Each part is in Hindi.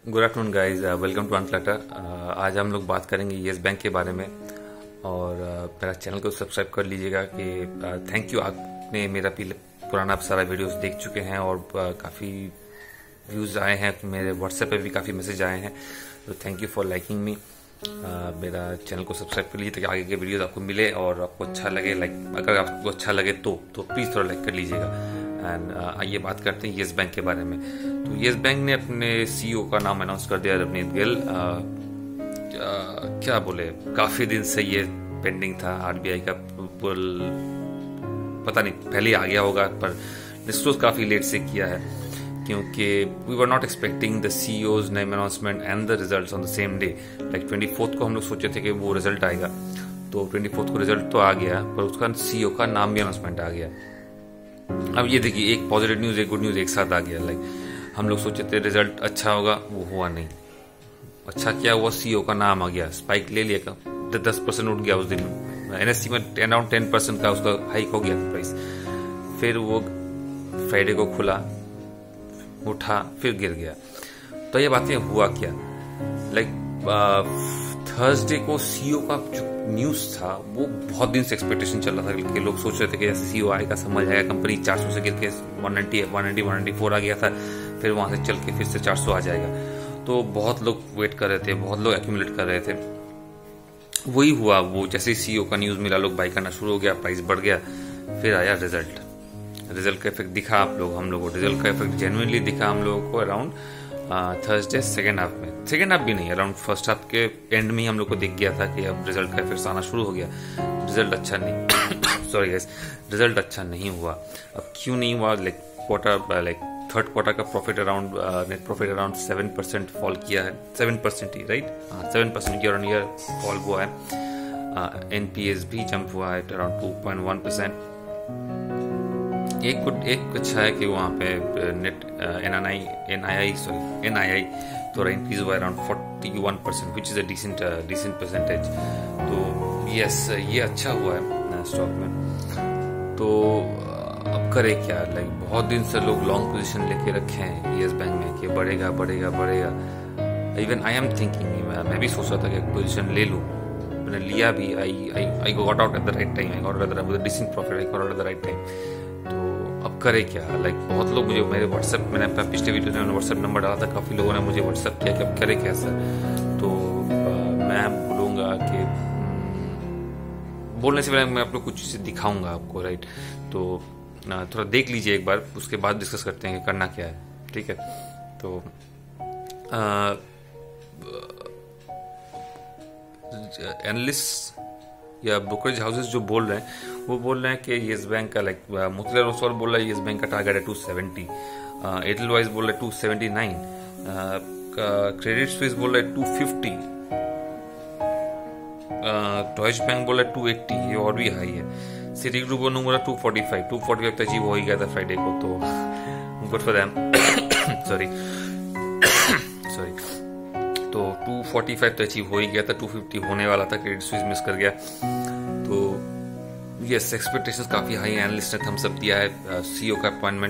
Good afternoon guys, welcome to unclutter. आज हम लोग बात करेंगे येस बैंक के बारे में और मेरा चैनल को सब्सक्राइब कर लीजिएगा कि थैंक यू, आपने मेरा पुराना सारा वीडियोस देख चुके हैं और काफ़ी व्यूज़ आए हैं, मेरे व्हाट्सएप पे भी काफ़ी मैसेज आए हैं, तो thank you for liking me. मेरा चैनल को सब्सक्राइब कर लीजिए ताकि आगे के वीडियोस आपको मिले और आपको अच्छा लगे। अगर आपको अच्छा लगे तो प्लीज़ थोड़ा लाइक कर लीजिएगा। एंड आइए बात करते हैं येस बैंक के बारे में। तो येस बैंक ने अपने सीईओ का नाम अनाउंस कर दिया, रवनीत गिल। क्या बोले, काफ़ी दिन से ये पेंडिंग था। आरबीआई का पता नहीं पहले आ गया होगा, पर डिस्क्लोज काफ़ी लेट से किया है क्योंकि we were not expecting the CEO's name announcement and the results on the same day. Like 24 को हम लोग सोचे थे कि वो रिजल्ट आएगा, तो 24 को रिजल्ट तो आ गया, पर उसका सीईओ का नाम भी अनाउंसमेंट आ गया। अब ये देखिए, एक पॉजिटिव न्यूज़ एक गुड न्यूज़ एक साथ आ गया। लाइक हम लोग सोचे थे रिजल्ट अच्छा होगा, वो हुआ नहीं। अच्छा क्या हुआ, सीईओ का नाम आ गया, स्पाइक ले लिया, 10% उठ गया उस दिन। एनएससी में अराउंड 10% का उसका हाइक हो गया प्राइस। फिर वो फ्राइडे को खुला, उठा, फिर गिर गया। तो ये बातें हुआ क्या, लाइक थर्सडे को सीईओ का जो न्यूज था वो बहुत दिन से एक्सपेक्टेशन चल रहा था कि लोग सोच रहे थे कि सीईओ आएगा, समझ आएगा, कंपनी 400 से गिर के 194 आ गया था, फिर वहां से चल के फिर से 400 आ जाएगा। तो बहुत लोग वेट कर रहे थे, बहुत लोग एक्यूमुलेट कर रहे थे। वही हुआ, वो जैसे ही सीईओ का न्यूज मिला लोग बाई करना शुरू हो गया, प्राइस बढ़ गया। फिर आया रिजल्ट का इफेक्ट दिखा हम लोगों को। रिजल्ट का इफेक्ट जेन्युइनली दिखा हम लोगों को अराउंड थर्सडे सेकेंड हाफ में। सेकेंड हाफ भी नहीं, अराउंड फर्स्ट हाफ के एंड में ही हम लोग को दिख गया था कि अब रिजल्ट का इफेक्ट आना शुरू हो गया। रिजल्ट अच्छा नहीं सॉरी गाइस, रिजल्ट अच्छा नहीं हुआ। अब क्यों नहीं हुआ, थर्ड क्वार्टर का profit around net profit around 7% fall किया है। 7% ही, right? 7% year on year fall हुआ है। एनपीएस भी जंप हुआ है अराउंड 2.1%। एक अच्छा है कि वहाँ पे नेट एनआईआई थोड़ा इंक्रीज हुआ around 41%, which is a decent percentage. तो यस, ये अच्छा हुआ है स्टॉक में। तो अब करे क्या, लाइक बहुत दिन से लोग लॉन्ग पोजीशन लेके रखे हैं येस बैंक में कि बढ़ेगा बढ़ेगा बढ़ेगा। इवन आई एम थिंकिंग, मैं भी सोच रहा था कि पोजीशन ले लूँ, मैंने लिया भी। I got out at the right time, I got out with decent profit, I got out at the right time. तो अब करे क्या, लाइक बहुत लोग मुझे मेरे व्हाट्सएप, मैंने अपना पिछले वीडियो में व्हाट्सएप नंबर डाला था, काफ़ी लोगों ने मुझे व्हाट्सएप किया कि अब करे क्या सर। तो मैं बोलूँगा कि बोलने से पहले मैं आप लोग कुछ चीज़ें दिखाऊंगा आपको, राइट? तो थोड़ा देख लीजिए एक बार, उसके बाद डिस्कस करते हैं कि करना क्या है, ठीक है? तो एनालिस्ट या ब्रोकरेज हाउसेस जो बोल रहे हैं वो बोल रहे हैं कि येस बैंक का, लाइक मोतीलाल ओसवाल बोल रहा है येस बैंक का टारगेट है 270, एडलवाइज बोल रहा है 279, क्रेडिट स्विस बोल रहा है 250, डॉइच बैंक बोल रहा है 280, ये और भी हाई है। सिटी ग्रुप बोल रहा है 245 तो अचीव हो ही गया था फ्राइडे को, तो गुड फॉर देम। सॉरी तो 245 तो अचीव हो ही गया था, 250 होने वाला था, क्रेडिट स्विस मिस कर गया। तो यस, एक्सपेक्टेशंस काफी हाई है, एनालिस्ट ने थम्स अप दिया है सीईओ का अपॉइंटमेंट।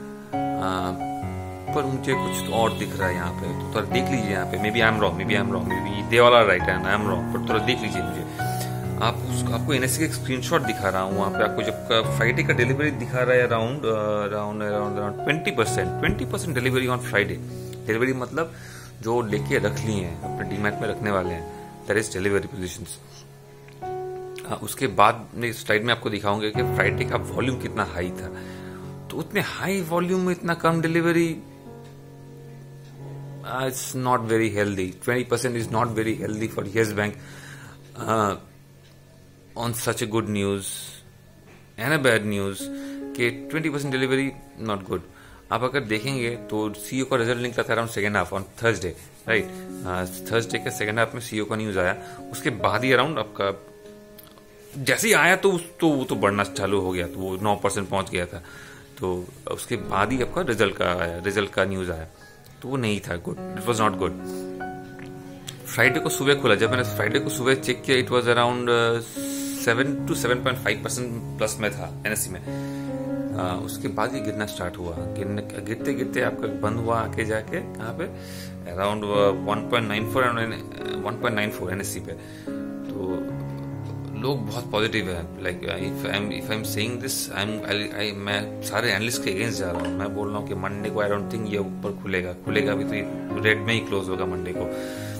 पर मुझे कुछ और दिख रहा है यहाँ पे, तो थोड़ा देख लीजिए यहाँ पे। May be I'm wrong, may be they all are right and I'm wrong, पर थोड़ा देख लीजिए मुझे। आपको एनएससी का स्क्रीनशॉट दिखा रहा हूँ वहाँ पे। आपको जब फ्राइडे का डिलीवरी दिखा रहा है around 20% delivery on Friday. Delivery मतलब जो लेके रख लिए हैं, अपने डीमैट में रखने वाले हैं, दैट इज डिलीवरी पोजीशंस। उसके बाद मैं स्लाइड में आपको दिखाऊंगा कि फ्राइडे का वॉल्यूम कितना हाई था। तो उतने हाई वॉल्यूम में इतना कम delivery, it's not very healthy. 20% is not very healthy for Yes Bank on such a good news and a bad news कि 20% डिलीवरी नॉट गुड। आप अगर देखेंगे तो सीईओ का रिजल्ट निकला था around second half on Thursday, right? Thursday के सेकेंड हाफ में सीईओ का न्यूज आया, उसके बाद ही अराउंड आपका जैसे ही आया तो वो तो बढ़ना चालू हो गया, तो वो 9% पहुंच गया था। तो उसके बाद ही आपका रिजल्ट का न्यूज आया, तो वो नहीं था good, it was not good. Friday को सुबह खुला, जब मैंने फ्राइडे को सुबह चेक किया, it was around 7 to 7.5% plus में था एनएससी में। उसके बाद ये गिरना स्टार्ट हुआ, गिरते गिरते आपका बंद हुआ आके जाके कहाँ पे, अराउंड 1.94 NSE पे। तो लोग बहुत पॉजिटिव है, like if I'm saying this, मैं सारे एनालिस्ट के अगेंस्ट जा रहा हूँ। मैं बोल रहा हूँ कि मंडे को आई डोंट थिंक ये ऊपर खुलेगा भी तो ये रेड में ही क्लोज होगा मंडे को।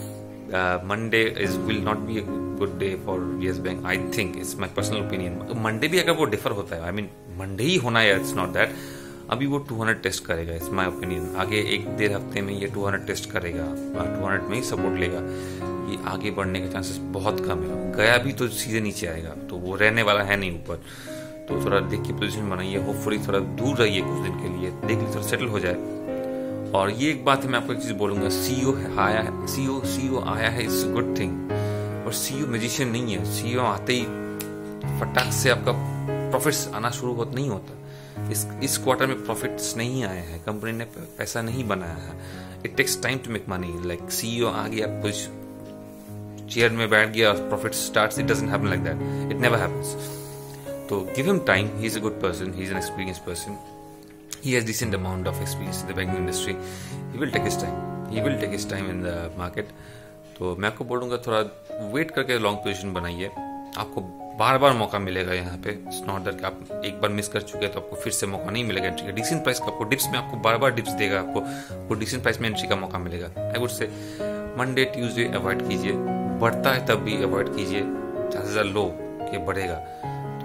Monday will not be a good day for Yes Bank, I think, it's my personal opinion. Monday भी अगर वो डिफर होता है, आई मीन मंडे ही होना है, इट्स नॉट दैट, अभी वो 200 टेस्ट करेगा, इट्स माई ओपिनियन। आगे 1-1.5 हफ्ते में ये 200 टेस्ट करेगा, 200 में ही सपोर्ट लेगा। ये आगे बढ़ने के चांसेस बहुत कम है। गया भी तो सीधे नीचे आएगा, तो वो रहने वाला है नहीं ऊपर। तो थोड़ा देख के पोजीशन बनाइए, होपफुली थोड़ा दूर रहिए कुछ दिन के लिए, देख लीजिए थोड़ा सेटल हो जाए। और ये एक बात है, मैं आपको एक चीज बोलूंगा, सीईओ आया है, इट्स गुड थिंग। और सीईओ मैजिशियन नहीं है, सीईओ आते ही फटाक से आपका प्रॉफिट्स आना शुरू नहीं होता। इस क्वार्टर में प्रॉफिट्स नहीं आए हैं, कंपनी ने पैसा नहीं बनाया है। It takes time to make money. Like CEO आ गया, कुछ चेयर में बैठ गया, profit starts, it doesn't happen like that, it never happens. तो give him time, he is a good person, he is an experienced person, he has decent amount of experience in the banking industry, he will take his time in the market। तो मैं आपको बोलूँगा थोड़ा वेट करके लॉन्ग पोजीशन बनाइए, आपको बार बार मौका मिलेगा यहाँ पे। इट्स नॉट दैट आप एक बार मिस कर चुके हैं तो आपको फिर से मौका नहीं मिलेगा एंट्री का। डिसेंट प्राइस का आपको डिप्स में आपको बार बार डिप्स देगा, आपको डिसेंट प्राइस में एंट्री का मौका मिलेगा। I would say Monday Tuesday avoid कीजिए, बढ़ता है तब भी अवॉइड कीजिए, चांसेस आर लो कि बढ़ेगा। तो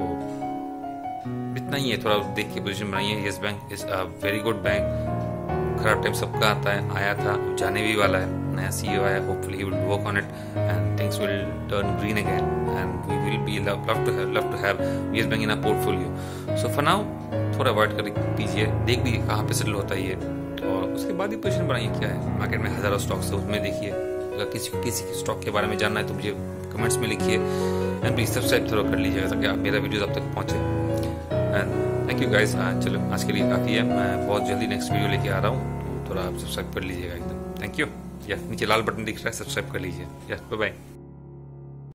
इतना ही है, थोड़ा देख के पोजीशन बनाइए। Yes Bank is a very good bank. खराब टाइम सबका आता है, आया था, जाने भी वाला है, नया सीईओ आया, hopefully he will work on it and things will turn green again and we will be love to have Yes Bank in a portfolio. So for now थोड़ा अवॉइड कर कीजिए, देख लीजिए कहाँ पे सेटल होता है ये, और उसके बाद ही पोजीशन बनाइए। क्या है, मार्केट में हजारों स्टॉक्स है, उसमें देखिए। अगर किसी स्टॉक के बारे में जानना है तो मुझे कमेंट्स में लिखिए एंड प्लीज सब्सक्राइब थोड़ा कर लीजिएगा ताकि आप मेरा वीडियोस आप तक पहुंचे। Thank you guys. चलो आज के लिए काफ़ी है, मैं बहुत जल्दी नेक्स्ट वीडियो लेके आ रहा हूँ, तो थोड़ा आप सब्सक्राइब कर लीजिएगा एकदम। Thank you. या नीचे लाल बटन दिख रहा है, सब्सक्राइब कर लीजिए। या बाय बाय।